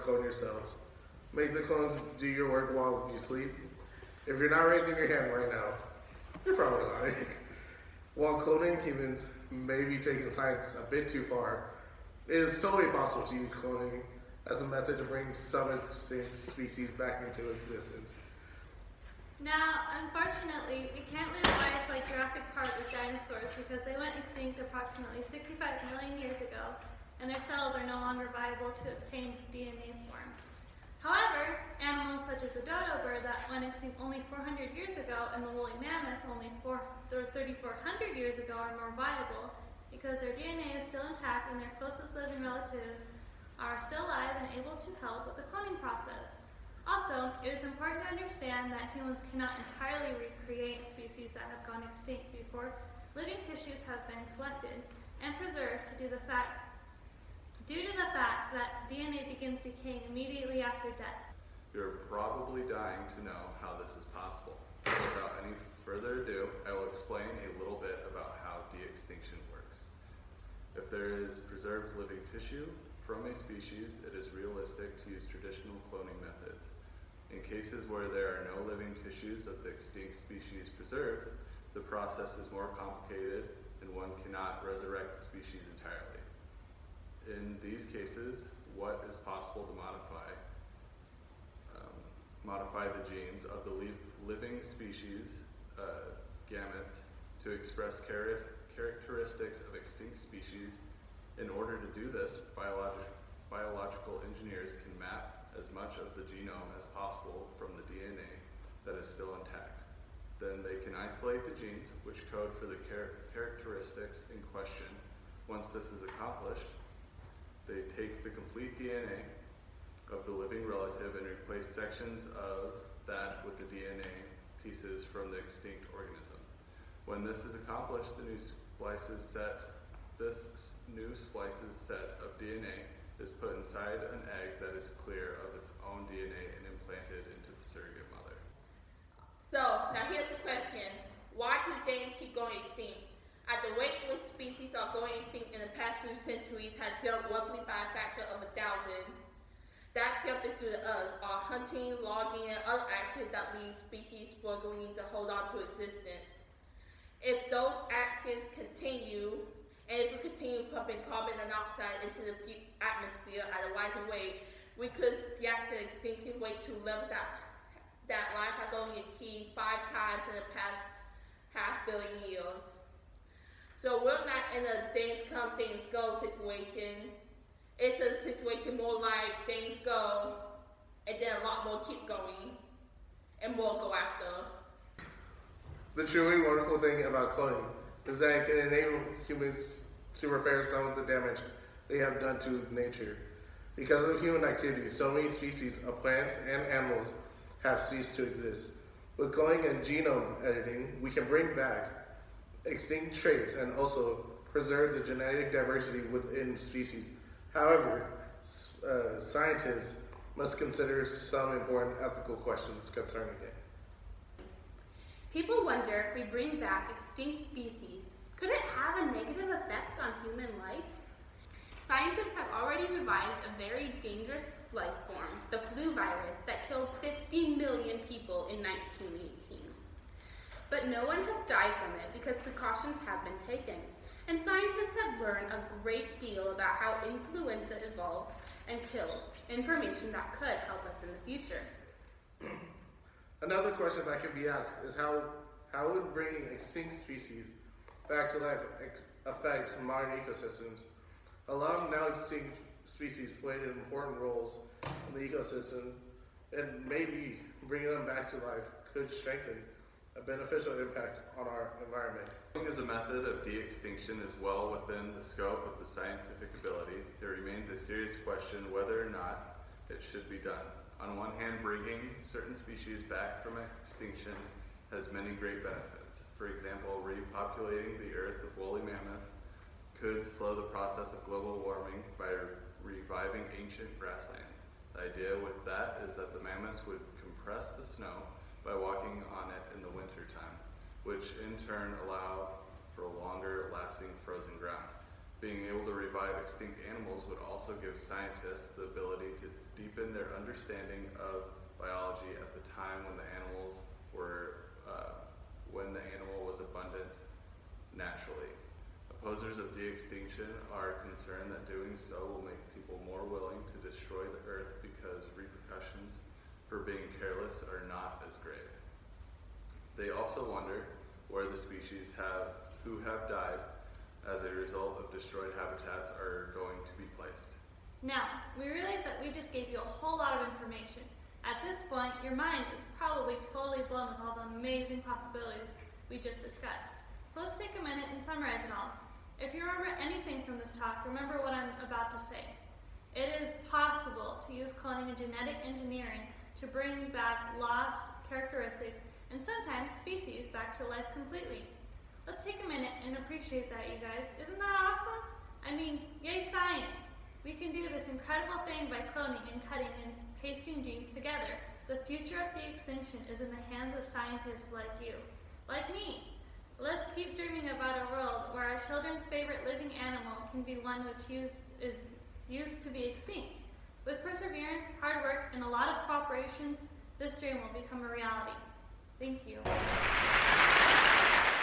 clone yourselves. Make the clones do your work while you sleep. If you're not raising your hand right now, you're probably lying. While cloning humans may be taking science a bit too far, it is totally possible to use cloning as a method to bring some extinct species back into existence. Now, unfortunately, we can't live life like Jurassic Park with dinosaurs because they went extinct approximately 65 million years ago, and their cells are no longer viable to obtain DNA form. However, animals such as the dodo bird that went extinct only 400 years ago and the woolly mammoth only 3,400 years ago are more viable because their DNA is still intact and their closest living relatives are still alive and able to help with the cloning process. Also, it is important to understand that humans cannot entirely recreate species that have gone extinct before living tissues have been collected and preserved due to the fact that DNA begins decaying immediately after death. You're probably dying to know how this is possible. Without any further ado, I will explain a little bit about how de-extinction works. If there is preserved living tissue from a species, it is realistic to use traditional cloning methods. In cases where there are no living tissues of the extinct species preserved, the process is more complicated and one cannot resurrect the species entirely. In these cases, what is possible to modify the genes of the living species gametes to express characteristics of extinct species. In order to do this, biological engineers can map as much of the genome as possible from the DNA that is still intact. Then they can isolate the genes which code for the characteristics in question. Once this is accomplished, they take the complete DNA of the living relative and replace sections of that with the DNA pieces from the extinct organism. When this is accomplished, this new splices set of DNA is put inside an egg that is clear of its own DNA and implanted into the surrogate mother. So, now here's the question. Why do things keep going extinct? At the rate which species are going extinct in the past few centuries has jumped roughly by a factor of 1,000. That jump is due to us, our hunting, logging, and other actions that leave species struggling to hold on to existence. If those actions continue, and if we continue pumping carbon dioxide into the atmosphere at a rising rate, we could jack the extinction rate to levels that life has only achieved 5 times in the past half billion years. So we're not in a things come, things go situation. It's a situation more like things go, and then a lot more keep going, and more go after. The truly wonderful thing about cloning is that it can enable humans to repair some of the damage they have done to nature. Because of human activity, so many species of plants and animals have ceased to exist. With cloning and genome editing, we can bring back extinct traits and also preserve the genetic diversity within species. However, scientists must consider some important ethical questions concerning it. People wonder if we bring back extinct species, could it have a negative effect on human life? Scientists have already revived a very dangerous life form, the flu virus, that killed 50 million people in 1918. But no one has died from it because precautions have been taken. And scientists have learned a great deal about how influenza evolves and kills, information that could help us in the future. Another question that can be asked is how would bringing extinct species back to life affect modern ecosystems? A lot of now extinct species played important roles in the ecosystem, and maybe bringing them back to life could strengthen a beneficial impact on our environment. Cloning as a method of de-extinction is well within the scope of the scientific ability. There remains a serious question whether or not it should be done. On one hand, bringing certain species back from extinction has many great benefits. For example, repopulating the earth with woolly mammoths could slow the process of global warming by reviving ancient grasslands. The idea with that is that the mammoths would compress the snow by walking on it in the winter time, which in turn allow for a longer lasting frozen ground. Being able to revive extinct animals would also give scientists the ability to deepen their understanding of biology at the time when the animal was abundant naturally. Opposers of de-extinction are concerned that doing so will make people more willing to destroy the earth because repercussions for being careless are not as grave. They also wonder where the species who have died as a result of destroyed habitats are going to be placed. Now, we realize that we just gave you a whole lot of information. At this point, your mind is probably totally blown with all the amazing possibilities we just discussed. So let's take a minute and summarize it all. If you remember anything from this talk, remember what I'm about to say. It is possible to use cloning and genetic engineering to bring back lost characteristics and sometimes species back to life completely. Let's take a minute and appreciate that, you guys. Isn't that awesome? I mean, yay science! We can do this incredible thing by cloning and cutting and pasting genes together. The future of de-extinction is in the hands of scientists like you, like me. Let's keep dreaming about a world where our children's favorite living animal can be one which is used to be extinct. With perseverance, hard work, and a lot of cooperation, this dream will become a reality. Thank you.